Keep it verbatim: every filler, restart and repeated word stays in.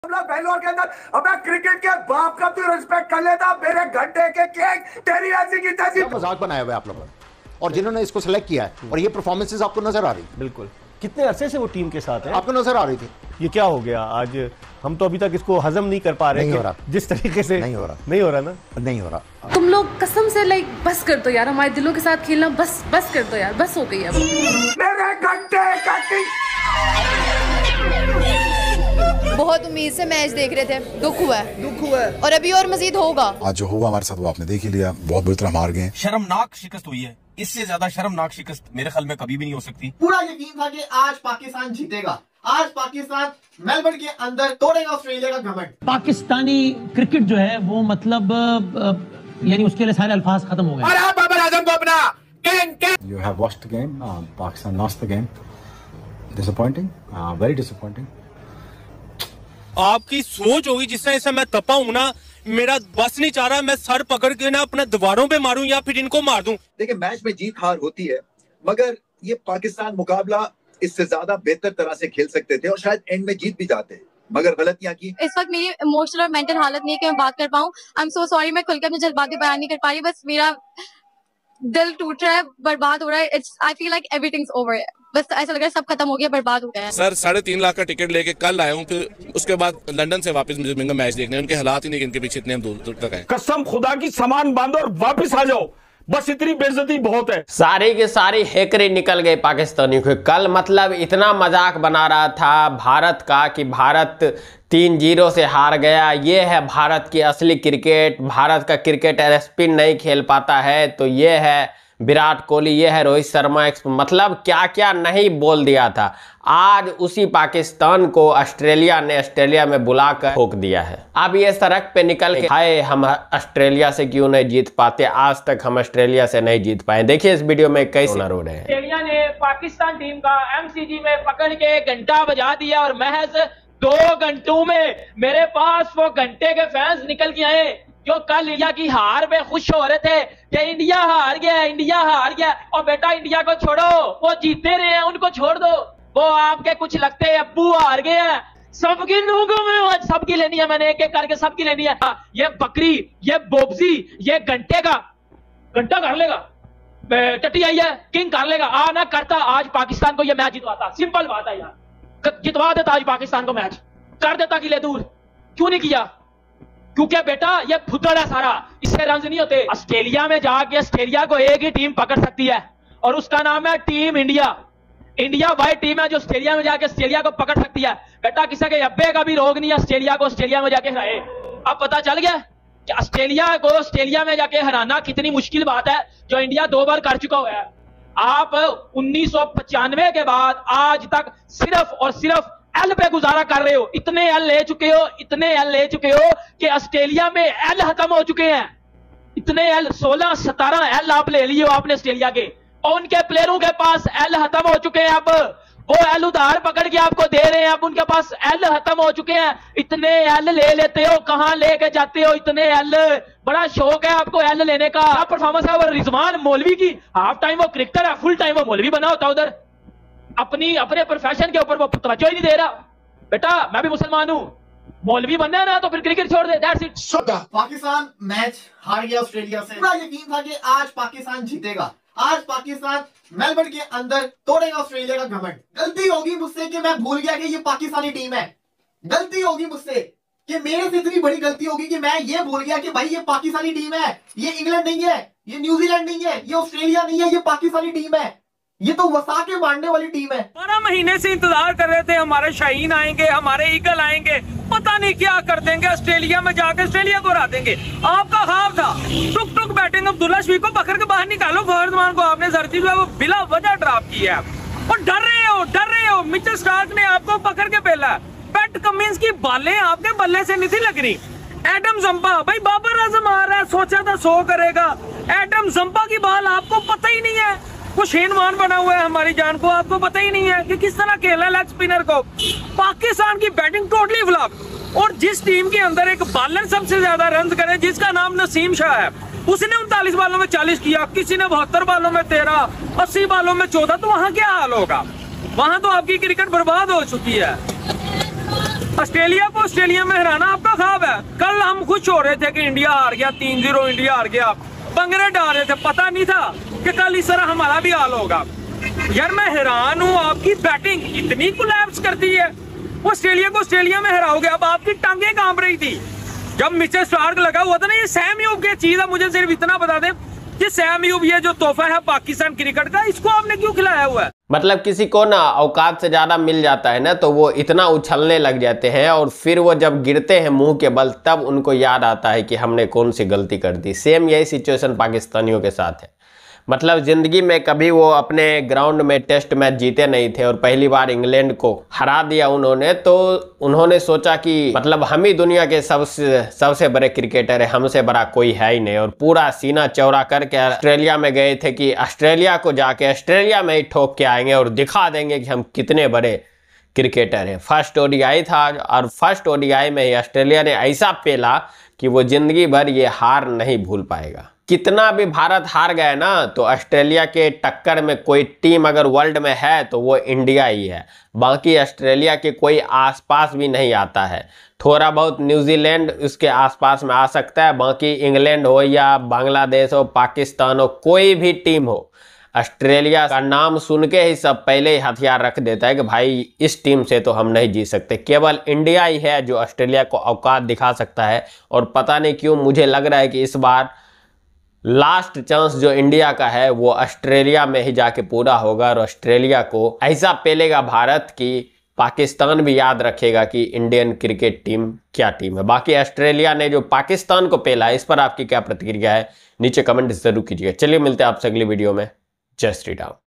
बेंगलोर के अंदर अबे क्रिकेट के बाप का तू रिस्पेक्ट कर लेता मेरे घंटे के केक तेरी ऐसी की तैसी मजाक बनाया हुआ है आप लोगों ने और जिन्होंने इसको सिलेक्ट किया है और ये परफॉर्मेंसेस आपको नजर आ रही बिल्कुल कितने अरसे से वो टीम के साथ है आपको नजर आ रही थी ये क्या हो गया आज हम तो अभी तक इसको हजम नहीं कर पा रहे नहीं हो रहा जिस तरीके से नहीं हो रहा नहीं हो रहा ना नहीं हो रहा तुम लोग कसम से लाइक बस कर दो यार हमारे दिलों के साथ खेलना बस बस कर दो यार बस हो गई अब मेरे घंटे कटी बहुत उम्मीद से मैच देख रहे थे दुख हुआ है दुख हुआ है और अभी और मजीद होगा। आज जो हुआ हमारे साथ वो आपने देख ही लिया, बहुत बुरी तरह हार गए। शर्मनाक शिकस्त हुई है, इससे ज्यादा शर्मनाक शिकस्त मेरे ख्याल में कभी भी नहीं हो सकती। पूरा यकीन था कि आज पाकिस्तान जीतेगा, आज पाकिस्तान मेलबर्न के अंदर तोड़ेगा ऑस्ट्रेलिया का घमंड। पाकिस्तानी क्रिकेट जो है वो मतलब यानी उसके लिए सारे अल्फाज खत्म हो गए। You have watched the game. Uh, Pakistan lost the game. Disappointing. Uh, very disappointing. आपकी सोच होगी जिस तरह से मैं तपा हूं ना, मेरा बस नहीं चाह रहा, मैं सर पकड़ के ना अपने दीवारों पे मारूं या फिर इनको मार दूं। देखिए मैच में जीत हार होती है, मगर ये पाकिस्तान मुकाबला इससे ज्यादा बेहतर तरह से खेल सकते थे और शायद एंड में जीत भी जाते, मगर गलतियां की। इस वक्त मेरी इमोशनल और मेंटल हालत नहीं है कि मैं बात कर पाऊं। आई एम सो सॉरी, मैं खुल के अपने जज्बात बयान नहीं कर पा रही। बस मेरा दिल टूट रहा है, बर्बाद हो रहा है। It's I feel like everything's over. बस ऐसा लग रहा है सब खत्म हो गया, बर्बाद हो गया है। सर साढ़े तीन लाख का टिकट लेके कल आया हूँ, फिर उसके बाद लंदन से वापस मुझे मैच देखने, उनके हालात ही नहीं, इनके पीछे इतने दूर दूर तक है। कसम खुदा की सामान बांधो और वापस आ जाओ, बस इतनी बेइज्जती बहुत है। सारी की सारी हेकरे निकल गए पाकिस्तानियों के। कल मतलब इतना मजाक बना रहा था भारत का कि भारत तीन जीरो से हार गया, ये है भारत की असली क्रिकेट। भारत का क्रिकेटर स्पिन नहीं खेल पाता है, तो ये है विराट कोहली, ये है रोहित शर्मा। मतलब क्या क्या नहीं बोल दिया था। आज उसी पाकिस्तान को ऑस्ट्रेलिया ने ऑस्ट्रेलिया में बुलाकर ठोक दिया है। अब ये सड़क पे निकल के हाय हम ऑस्ट्रेलिया से क्यों नहीं जीत पाते, आज तक हम ऑस्ट्रेलिया से नहीं जीत पाए। देखिए इस वीडियो में कैसे रो रहे हैं। ऑस्ट्रेलिया ने पाकिस्तान टीम का एमसीजी में पकड़ के घंटा बजा दिया और महज दो घंटों में मेरे पास वो घंटे के फैंस निकल के आए जो कल इंडिया की हार में खुश हो रहे थे कि इंडिया हार गया, इंडिया हार गया। और बेटा इंडिया को छोड़ो, वो जीते रहे हैं, उनको छोड़ दो। वो आपके कुछ लगते हैं अब्बू हार गए हैं। सबकी लोगों में आज सबकी लेनी है, मैंने एक एक करके सबकी लेनी है। ये बकरी, ये बोबजी, ये घंटे का घंटा कर लेगा, टट्टी आई है किंग कर लेगा। आ ना करता आज पाकिस्तान को ये मैच जितवाता। सिंपल बात है यार, जितवा देता आज पाकिस्तान को मैच, कर देता किले दूर। क्यों नहीं किया? क्योंकि बेटा ये फुद्दड़ है सारा, इससे रन नहीं होते। ऑस्ट्रेलिया में जाके ऑस्ट्रेलिया को एक ही टीम पकड़ सकती है और उसका नाम है team India. India white team है जो ऑस्ट्रेलिया में जाके ऑस्ट्रेलिया को पकड़ सकती है। बेटा किसी के अब्बे का भी रोग नहीं है ऑस्ट्रेलिया को ऑस्ट्रेलिया में जाके हराए। अब पता चल गया कि ऑस्ट्रेलिया को ऑस्ट्रेलिया में जाके हराना कितनी मुश्किल बात है, जो इंडिया दो बार कर चुका हुआ है। आप उन्नीस सौ पचानवे के बाद आज तक सिर्फ और सिर्फ एल पे गुजारा कर रहे हो। इतने एल ले चुके हो, इतने एल ले चुके हो कि ऑस्ट्रेलिया में एल खत्म हो चुके हैं। इतने एल सोलह सतारह एल आप ले लिए हो आपने ऑस्ट्रेलिया के, और उनके प्लेयरों के पास एल खत्म हो चुके हैं। अब वो एल उधार पकड़ के आपको दे रहे हैं, अब उनके पास एल खत्म हो चुके हैं। इतने एल ले लेते हो, कहां लेके जाते हो इतने एल? बड़ा शौक है आपको एल लेने का। परफॉर्मेंस है वो रिजवान मौलवी की, हाफ टाइम वो क्रिकेटर है, फुल टाइम वो मौलवी बना होता उधर। अपनी अपने प्रोफेशन के ऊपर वो तवज्जो ही नहीं दे रहा। बेटा मैं भी मुसलमान हूं, मौलवी बनना है ना तो फिर क्रिकेट छोड़ दे। That's it. पाकिस्तान मैच हार गया ऑस्ट्रेलिया से। पूरा यकीन था कि आज पाकिस्तान जीतेगा, आज पाकिस्तान मेलबर्न के अंदर तोड़ेगा ऑस्ट्रेलिया का घमंड। गलती होगी मुझसे कि मैं भूल गया कि ये पाकिस्तानी टीम है। गलती होगी मुझसे कि मेरे से इतनी बड़ी गलती होगी कि मैं ये भूल गया कि भाई ये पाकिस्तानी टीम है, ये इंग्लैंड नहीं है, ये न्यूजीलैंड नहीं है, ये ऑस्ट्रेलिया नहीं है, ये पाकिस्तानी टीम है। ये तो वसा के मारने वाली टीम है। बारह महीने से इंतजार कर रहे थे हमारे शाहीन आएंगे, हमारे ईगल आएंगे, पता नहीं क्या कर देंगे, ऑस्ट्रेलिया में जाकर ऑस्ट्रेलिया को हरा देंगे। आपका ख्वाब था टुक टुक बैटिंग, अब्दुल्ला शफीक को पकड़ के बाहर निकालो। फरमान को आपने जर्जी जो है वो बिला वजह ड्रॉप किया और डर रहे हो, डर रहे हो। मिचेल स्टार्क ने आपको पकड़ के पहला। पैट कमिंस की बालें आपके बल्ले से नहीं थी लग रही। एडम जंपा, भाई बाबर आजम आ रहा है, सोचा था सो करेगा। एडम जंपा की बाल आपको पता ही नहीं है, वो शेनवान बना हुआ है हमारी जान को, आपको पता ही नहीं है कि किस तरह खेला लेग स्पिनर को। पाकिस्तान की बैटिंग टोटली फ्लॉप। और जिस टीम के अंदर एक बॉलर सबसे ज्यादा रन करे जिसका नाम नसीम शाह है, उसने उनतालीस बालों में चालीस किया, किसी ने बहत्तर बालों में तेरह, अस्सी बालों में चौदह। तो वहां क्या हाल होगा? वहां तो आपकी क्रिकेट बर्बाद हो चुकी है। ऑस्ट्रेलिया को ऑस्ट्रेलिया में हराना आपका ख्वाब है। कल हम खुश हो रहे थे कि इंडिया हार गया, तीन जीरो इंडिया हार गया, बंगरे डाल रहे थे, पता नहीं था कि कल इस तरह हमारा भी हाल होगा। यार मैं हैरान हूँ, आपकी बैटिंग इतनी कोलैप्स करती है। ऑस्ट्रेलिया को ऑस्ट्रेलिया में हराओगे, अब आपकी टांगे कांप रही थी जब मिचेल स्टार्क लगा हुआ था ना। ये सैम अयूब की चीज है, मुझे सिर्फ इतना बता दें कि सैम अयूब ये जो तोहफा है पाकिस्तान क्रिकेट का, इसको आपने क्यों खिलाया हुआ है? मतलब किसी को ना औकात से ज्यादा मिल जाता है ना, तो वो इतना उछलने लग जाते हैं और फिर वो जब गिरते हैं मुंह के बल, तब उनको याद आता है कि हमने कौन सी गलती कर दी। सेम यही सिचुएशन पाकिस्तानियों के साथ है। मतलब ज़िंदगी में कभी वो अपने ग्राउंड में टेस्ट मैच जीते नहीं थे और पहली बार इंग्लैंड को हरा दिया उन्होंने, तो उन्होंने सोचा कि मतलब हम ही दुनिया के सबसे सबसे बड़े क्रिकेटर है, हमसे बड़ा कोई है ही नहीं, और पूरा सीना चौड़ा करके ऑस्ट्रेलिया में गए थे कि ऑस्ट्रेलिया को जाके ऑस्ट्रेलिया में ही ठोक के आएंगे और दिखा देंगे कि हम कितने बड़े क्रिकेटर हैं। फर्स्ट ओडीआई था और फर्स्ट ओडीआई में ही ऑस्ट्रेलिया ने ऐसा पेला कि वो जिंदगी भर ये हार नहीं भूल पाएगा। कितना भी भारत हार गया ना, तो ऑस्ट्रेलिया के टक्कर में कोई टीम अगर वर्ल्ड में है तो वो इंडिया ही है। बाकी ऑस्ट्रेलिया के कोई आसपास भी नहीं आता है। थोड़ा बहुत न्यूजीलैंड उसके आसपास में आ सकता है, बाकी इंग्लैंड हो या बांग्लादेश हो, पाकिस्तान हो, कोई भी टीम हो, ऑस्ट्रेलिया का नाम सुन के ही सब पहले ही हथियार रख देता है कि भाई इस टीम से तो हम नहीं जीत सकते। केवल इंडिया ही है जो ऑस्ट्रेलिया को औकात दिखा सकता है। और पता नहीं क्यों मुझे लग रहा है कि इस बार लास्ट चांस जो इंडिया का है वो ऑस्ट्रेलिया में ही जाके पूरा होगा और ऑस्ट्रेलिया को ऐसा पेलेगा भारत कि पाकिस्तान भी याद रखेगा कि इंडियन क्रिकेट टीम क्या टीम है। बाकी ऑस्ट्रेलिया ने जो पाकिस्तान को पेला है, इस पर आपकी क्या प्रतिक्रिया है नीचे कमेंट जरूर कीजिएगा। चलिए मिलते हैं आपसे अगली वीडियो में। जय श्री राम।